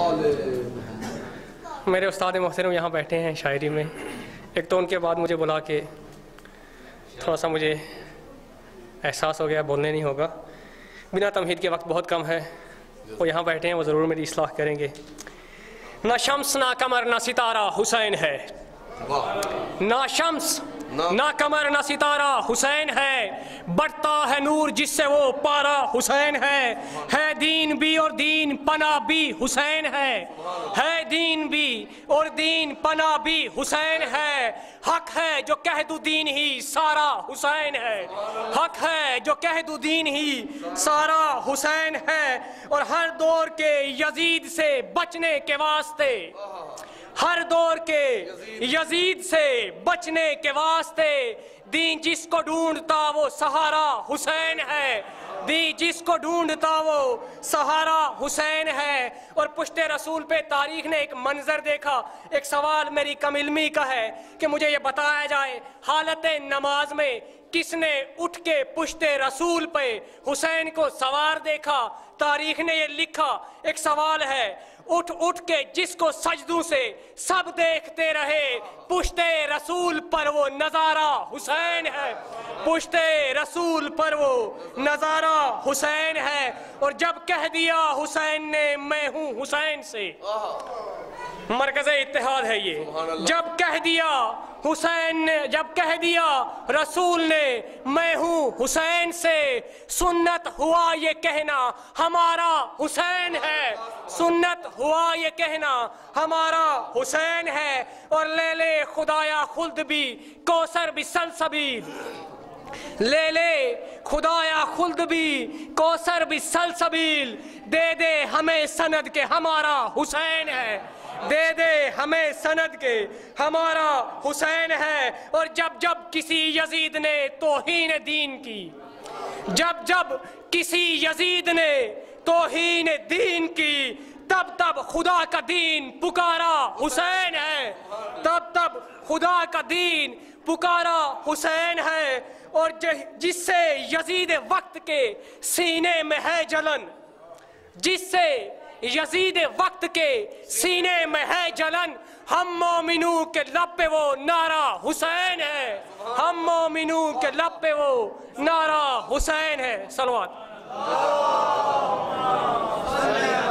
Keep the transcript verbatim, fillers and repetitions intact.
मेरे उस्ताद मोहतरम यहाँ बैठे हैं शायरी में। एक तो उनके बाद मुझे बुला के थोड़ा सा मुझे एहसास हो गया, बोलने नहीं होगा, बिना तमहीद के वक्त बहुत कम है। वो यहाँ बैठे हैं, वो ज़रूर मेरी इस्लाह करेंगे। ना शम्स ना कमर ना सितारा हुसैन है, ना शम्स ना कमर ना सितारा हुसैन है, बढ़ता है नूर जिससे वो पारा हुसैन है। है दीन भी और दीन पना भी हुसैन है, है दीन भी और दीन पना भी हुसैन है। हक है जो कह दू दीन ही सारा हुसैन है, हक है जो कह दू दीन ही सारा हुसैन है। और हर दौर के यजीद से बचने के वास्ते, हर दौर के यजीद से बचने के वास्ते, दीन जिसको ढूंढता वो सहारा हुसैन है, दीन जिसको ढूंढता वो सहारा हुसैन है। और पुश्ते रसूल पे तारीख ने एक मंजर देखा। एक सवाल मेरी कम इल्मी का है कि मुझे ये बताया जाए, हालत नमाज में किसने उठ के पुश्ते रसूल पे हुसैन को सवार देखा? तारीख ने ये लिखा, एक सवाल है, उठ उठ के जिसको सजदों से सब देखते रहे, पुश्ते रसूल पर वो नजारा हुसैन है, पुश्ते रसूल पर वो नजारा हुसैन है। और जब कह दिया हुसैन ने मैं हूं हुसैन से, मरकज़ इत्तेहाद है ये, जब कह दिया हुसैन ने, जब कह दिया रसूल ने मैं हूं हुसैन से, सुन्नत हुआ ये कहना हमारा हुसैन है, सुन्नत हुआ ये कहना हमारा हुसैन है। और ले ले खुदाया खुल्द भी कौसर भी सलसबील, ले ले खुदाया खुल्द भी कौसर भी सलसबील, दे दे हमें सनद के हमारा हुसैन है, दे दे हमें सनद के हमारा हुसैन है। और जब जब किसी यजीद ने तौहीन दीन की, जब जब किसी यजीद ने तौहीन दीन की, तब तब खुदा का दीन पुकारा हुसैन है, तब तब खुदा का दीन पुकारा हुसैन है। और जिससे यजीद वक्त के सीने में है जलन, जिससे यजीद वक्त के सीने में है जलन, हम मोमिनू के लब पे वो नारा हुसैन है, हम मोमिनू के लब पे वो नारा हुसैन है। सलवात।